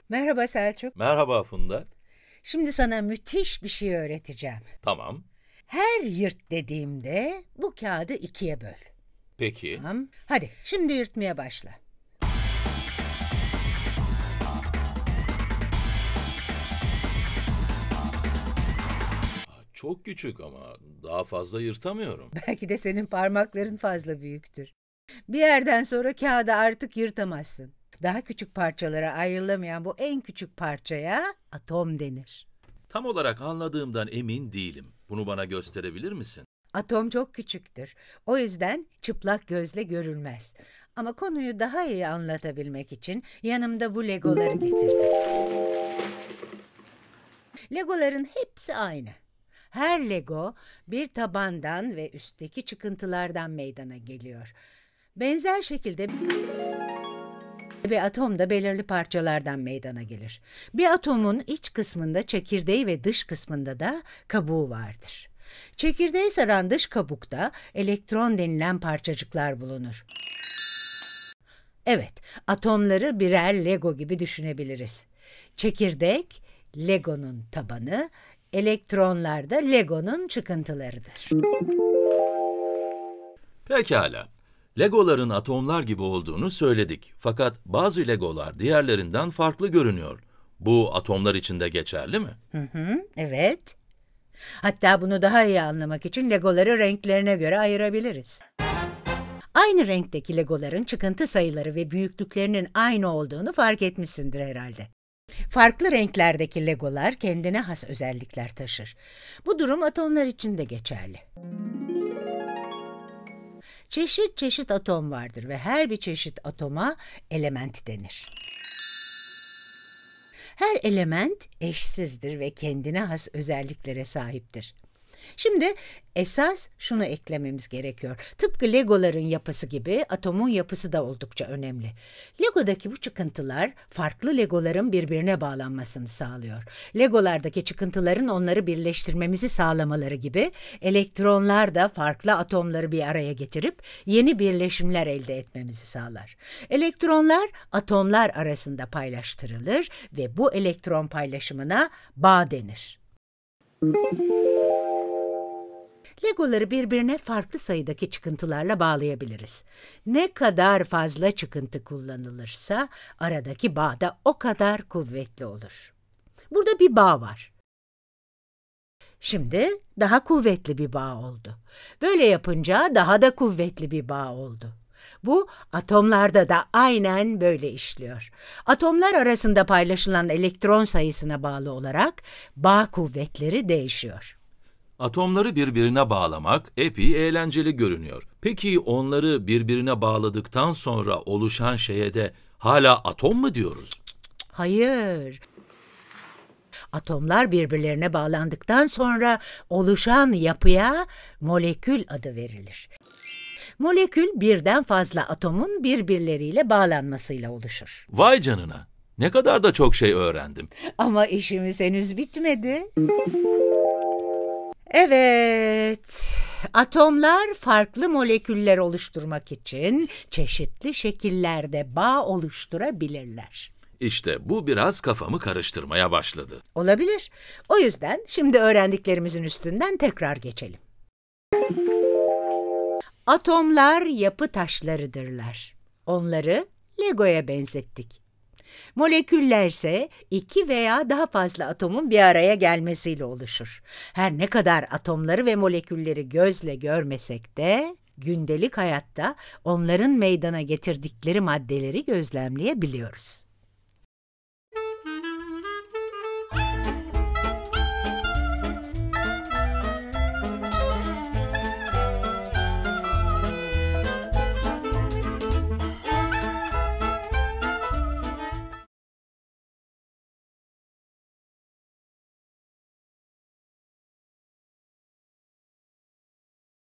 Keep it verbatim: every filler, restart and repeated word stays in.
Merhaba Selçuk. Merhaba Funda. Şimdi sana müthiş bir şey öğreteceğim. Tamam. Her yırt dediğimde bu kağıdı ikiye böl. Peki. Tamam. Hadi şimdi yırtmaya başla. Çok küçük ama daha fazla yırtamıyorum. Belki de senin parmakların fazla büyüktür. Bir yerden sonra kağıdı artık yırtamazsın. Daha küçük parçalara ayrılamayan bu en küçük parçaya atom denir. Tam olarak anladığımdan emin değilim. Bunu bana gösterebilir misin? Atom çok küçüktür. O yüzden çıplak gözle görülmez. Ama konuyu daha iyi anlatabilmek için yanımda bu legoları getirdim. Legoların hepsi aynı. Her lego bir tabandan ve üstteki çıkıntılardan meydana geliyor. Benzer şekilde bir atom da belirli parçalardan meydana gelir. Bir atomun iç kısmında çekirdeği ve dış kısmında da kabuğu vardır. Çekirdeği saran dış kabukta elektron denilen parçacıklar bulunur. Evet, atomları birer Lego gibi düşünebiliriz. Çekirdek, Lego'nun tabanı, elektronlar da Lego'nun çıkıntılarıdır. Pekala. Legoların atomlar gibi olduğunu söyledik. Fakat bazı legolar diğerlerinden farklı görünüyor. Bu atomlar için de geçerli mi? Hı hı, evet. Hatta bunu daha iyi anlamak için legoları renklerine göre ayırabiliriz. Aynı renkteki legoların çıkıntı sayıları ve büyüklüklerinin aynı olduğunu fark etmişsindir herhalde. Farklı renklerdeki legolar kendine has özellikler taşır. Bu durum atomlar için de geçerli. Çeşit çeşit atom vardır ve her bir çeşit atoma element denir. Her element eşsizdir ve kendine has özelliklere sahiptir. Şimdi esas şunu eklememiz gerekiyor. Tıpkı legoların yapısı gibi atomun yapısı da oldukça önemli. Legodaki bu çıkıntılar farklı legoların birbirine bağlanmasını sağlıyor. Legolardaki çıkıntıların onları birleştirmemizi sağlamaları gibi elektronlar da farklı atomları bir araya getirip yeni birleşimler elde etmemizi sağlar. Elektronlar atomlar arasında paylaştırılır ve bu elektron paylaşımına bağ denir. Legoları birbirine farklı sayıdaki çıkıntılarla bağlayabiliriz. Ne kadar fazla çıkıntı kullanılırsa aradaki bağ da o kadar kuvvetli olur. Burada bir bağ var. Şimdi daha kuvvetli bir bağ oldu. Böyle yapınca daha da kuvvetli bir bağ oldu. Bu atomlarda da aynen böyle işliyor. Atomlar arasında paylaşılan elektron sayısına bağlı olarak bağ kuvvetleri değişiyor. Atomları birbirine bağlamak epey eğlenceli görünüyor. Peki onları birbirine bağladıktan sonra oluşan şeye de hala atom mu diyoruz? Hayır. Atomlar birbirlerine bağlandıktan sonra oluşan yapıya molekül adı verilir. Molekül birden fazla atomun birbirleriyle bağlanmasıyla oluşur. Vay canına! Ne kadar da çok şey öğrendim. Ama işimiz henüz bitmedi. Evet, atomlar farklı moleküller oluşturmak için çeşitli şekillerde bağ oluşturabilirler. İşte bu biraz kafamı karıştırmaya başladı. Olabilir. O yüzden şimdi öğrendiklerimizin üstünden tekrar geçelim. Atomlar yapı taşlarıdırlar. Onları Lego'ya benzettik. Moleküllerse iki veya daha fazla atomun bir araya gelmesiyle oluşur. Her ne kadar atomları ve molekülleri gözle görmesek de gündelik hayatta onların meydana getirdikleri maddeleri gözlemleyebiliyoruz.